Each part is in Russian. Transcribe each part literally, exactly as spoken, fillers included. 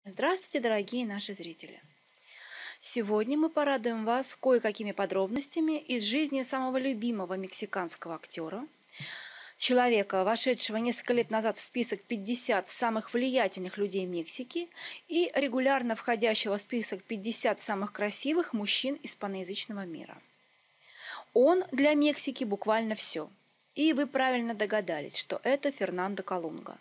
Здравствуйте, дорогие наши зрители! Сегодня мы порадуем вас кое-какими подробностями из жизни самого любимого мексиканского актера, человека, вошедшего несколько лет назад в список пятьдесят самых влиятельных людей Мексики и регулярно входящего в список пятьдесят самых красивых мужчин испаноязычного мира. Он для Мексики буквально все. И вы правильно догадались, что это Фернандо Колунга.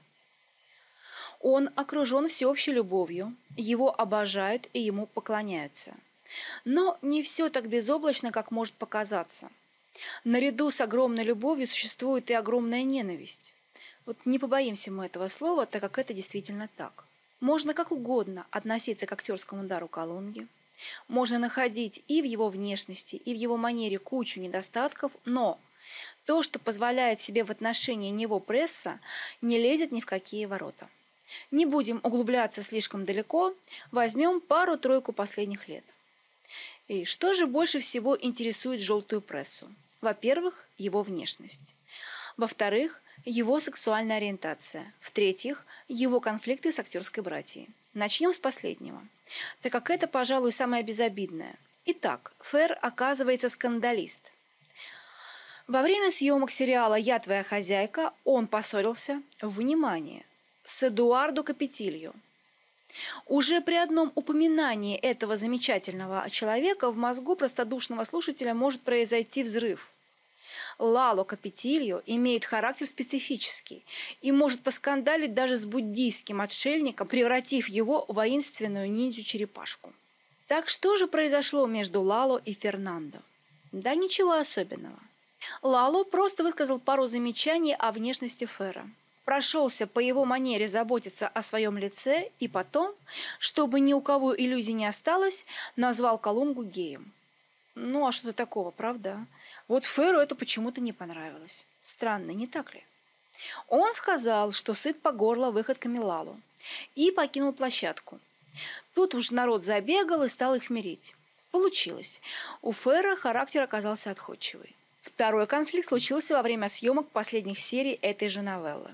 Он окружен всеобщей любовью, его обожают и ему поклоняются. Но не все так безоблачно, как может показаться. Наряду с огромной любовью существует и огромная ненависть. Вот не побоимся мы этого слова, так как это действительно так. Можно как угодно относиться к актерскому дару Колунги. Можно находить и в его внешности, и в его манере кучу недостатков, но то, что позволяет себе в отношении него пресса, не лезет ни в какие ворота. Не будем углубляться слишком далеко, возьмем пару-тройку последних лет. И что же больше всего интересует желтую прессу? Во-первых, его внешность. Во-вторых, его сексуальная ориентация. В-третьих, его конфликты с актерской братьей. Начнем с последнего, так как это, пожалуй, самое безобидное. Итак, Фер оказывается скандалист. Во время съемок сериала «Я твоя хозяйка» он поссорился, внимание, с Эдуардо Капетильо. Уже при одном упоминании этого замечательного человека в мозгу простодушного слушателя может произойти взрыв. Лало Капетильо имеет характер специфический и может поскандалить даже с буддийским отшельником, превратив его в воинственную ниндзю-черепашку. Так что же произошло между Лало и Фернандо? Да ничего особенного. Лало просто высказал пару замечаний о внешности Фера. Прошелся по его манере заботиться о своем лице и потом, чтобы ни у кого иллюзий не осталось, назвал Колунгу геем. Ну а что-то такого, правда? Вот Феру это почему-то не понравилось. Странно, не так ли? Он сказал, что сыт по горло выходками Лало, и покинул площадку. Тут уж народ забегал и стал их мирить. Получилось. У Фера характер оказался отходчивый. Второй конфликт случился во время съемок последних серий этой же новеллы.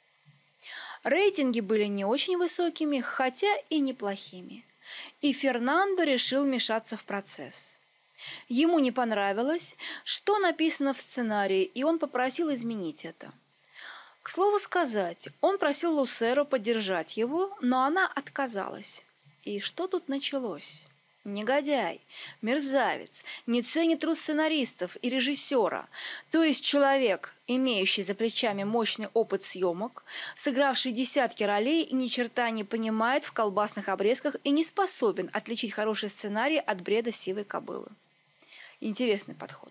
Рейтинги были не очень высокими, хотя и неплохими. И Фернандо решил вмешаться в процесс. Ему не понравилось, что написано в сценарии, и он попросил изменить это. К слову сказать, он просил Лусеру поддержать его, но она отказалась. И что тут началось? Негодяй, мерзавец, не ценит труд сценаристов и режиссера, то есть человек, имеющий за плечами мощный опыт съемок, сыгравший десятки ролей и ни черта не понимает в колбасных обрезках и не способен отличить хороший сценарий от бреда сивой кобылы. Интересный подход.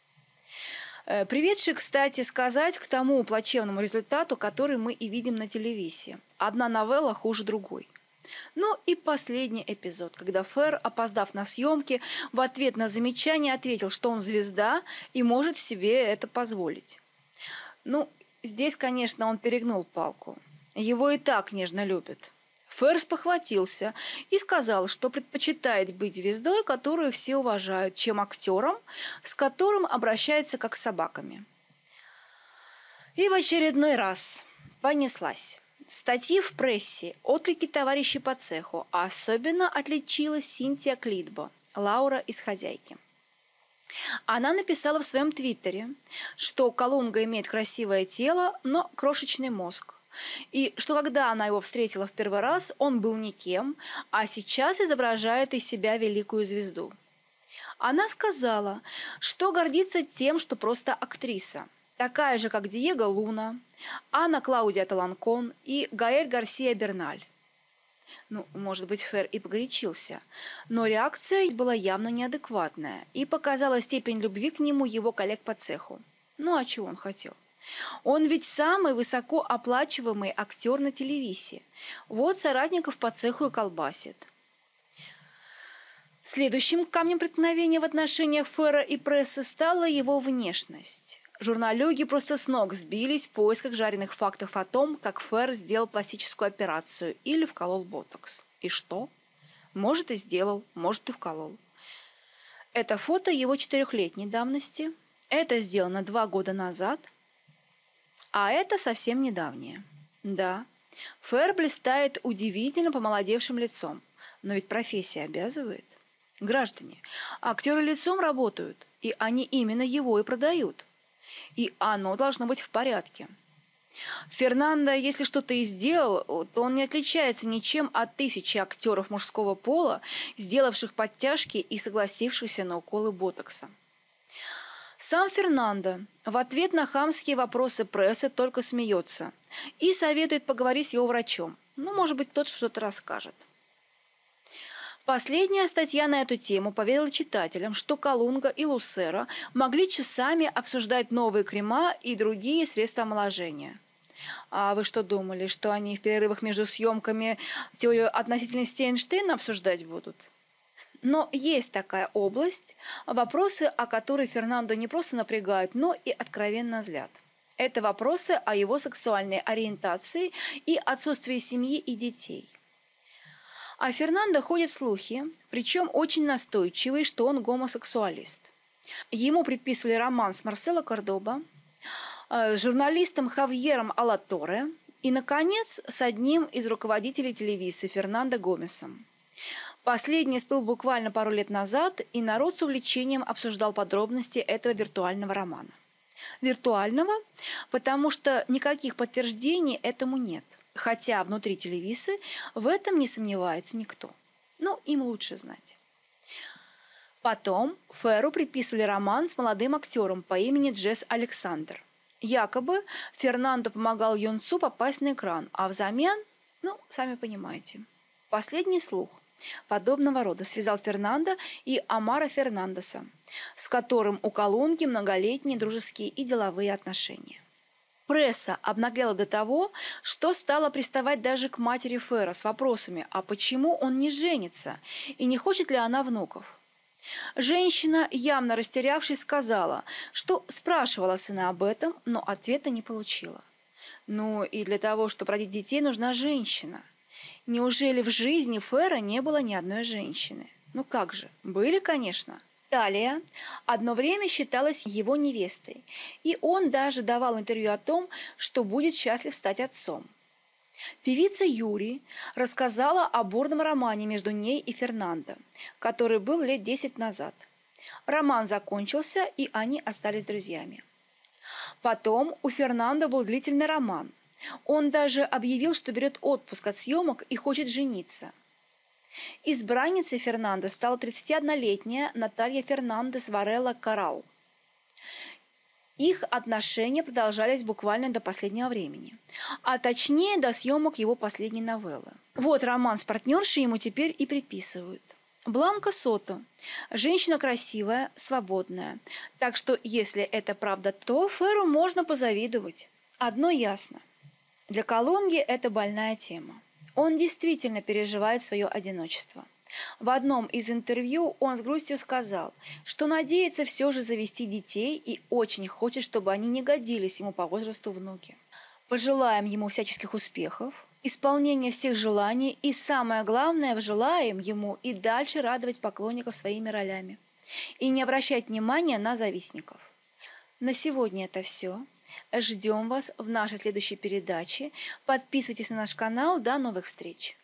Приведший, кстати сказать, к тому плачевному результату, который мы и видим на телевизоре. Одна новелла хуже другой. Ну и последний эпизод, когда Фер, опоздав на съемки, в ответ на замечание ответил, что он звезда и может себе это позволить. Ну, здесь, конечно, он перегнул палку. Его и так нежно любят. Фер спохватился и сказал, что предпочитает быть звездой, которую все уважают, чем актером, с которым обращается как с собаками. И в очередной раз понеслась. Статьи в прессе, отклики товарищей по цеху, а особенно отличилась Синтия Клитбо, Лаура из «Хозяйки». Она написала в своем твиттере, что Колунга имеет красивое тело, но крошечный мозг, и что когда она его встретила в первый раз, он был никем, а сейчас изображает из себя великую звезду. Она сказала, что гордится тем, что просто актриса, такая же, как Диего Луна, Анна Клаудия Таланкон и Гаэль Гарсия Берналь. Ну, может быть, Фер и погорячился, но реакция была явно неадекватная и показала степень любви к нему его коллег по цеху. Ну, а чего он хотел? Он ведь самый высокооплачиваемый актер на телевизоре. Вот соратников по цеху и колбасит. Следующим камнем преткновения в отношениях Фера и прессы стала его внешность. Журналюги просто с ног сбились в поисках жареных фактов о том, как Фер сделал пластическую операцию или вколол ботокс. И что? Может, и сделал, может, и вколол. Это фото его четырехлетней давности. Это сделано два года назад. А это совсем недавнее. Да, Фэр блистает удивительно помолодевшим лицом, но ведь профессия обязывает. Граждане, актеры лицом работают, и они именно его и продают. И оно должно быть в порядке. Фернандо, если что-то и сделал, то он не отличается ничем от тысячи актеров мужского пола, сделавших подтяжки и согласившихся на уколы ботокса. Сам Фернандо в ответ на хамские вопросы прессы только смеется и советует поговорить с его врачом. Ну, может быть, тот что-то расскажет. Последняя статья на эту тему поведала читателям, что Колунга и Лусера могли часами обсуждать новые крема и другие средства омоложения. А вы что думали, что они в перерывах между съемками теорию относительности Эйнштейна обсуждать будут? Но есть такая область, вопросы, о которой Фернандо не просто напрягают, но и откровенно злят. Это вопросы о его сексуальной ориентации и отсутствии семьи и детей. О Фернандо ходят слухи, причем очень настойчивые, что он гомосексуалист. Ему приписывали роман с Марсело Кордоба, с журналистом Хавьером Алаторре и, наконец, с одним из руководителей телевизии Фернандо Гомесом. Последний всплыл буквально пару лет назад, и народ с увлечением обсуждал подробности этого виртуального романа. Виртуального, потому что никаких подтверждений этому нет. Хотя внутри телевизии в этом не сомневается никто. Но им лучше знать. Потом Феру приписывали роман с молодым актером по имени Джесс Александр. Якобы Фернандо помогал юнцу попасть на экран, а взамен, ну, сами понимаете. Последний слух подобного рода связал Фернандо и Амара Фернандеса, с которым у Колунги многолетние дружеские и деловые отношения. Пресса обнаглела до того, что стала приставать даже к матери Фера с вопросами, а почему он не женится и не хочет ли она внуков. Женщина, явно растерявшись, сказала, что спрашивала сына об этом, но ответа не получила. Ну и для того, чтобы родить детей, нужна женщина. Неужели в жизни Фера не было ни одной женщины? Ну как же, были, конечно. Талия одно время считалась его невестой, и он даже давал интервью о том, что будет счастлив стать отцом. Певица Юри рассказала о бурном романе между ней и Фернандо, который был лет десять назад. Роман закончился, и они остались друзьями. Потом у Фернандо был длительный роман. Он даже объявил, что берет отпуск от съемок и хочет жениться. Избранницей Фернандо стала тридцатиоднолетняя Наталья Фернандес Варелла Коррал. Их отношения продолжались буквально до последнего времени, а точнее до съемок его последней новеллы. Вот роман с партнершей ему теперь и приписывают. Бланка Сото. Женщина красивая, свободная. Так что, если это правда, то Феру можно позавидовать. Одно ясно. Для Колунги это больная тема. Он действительно переживает свое одиночество. В одном из интервью он с грустью сказал, что надеется все же завести детей и очень хочет, чтобы они не годились ему по возрасту внуки. Пожелаем ему всяческих успехов, исполнения всех желаний и, самое главное, желаем ему и дальше радовать поклонников своими ролями и не обращать внимания на завистников. На сегодня это все. Ждем вас в нашей следующей передаче. Подписывайтесь на наш канал. До новых встреч!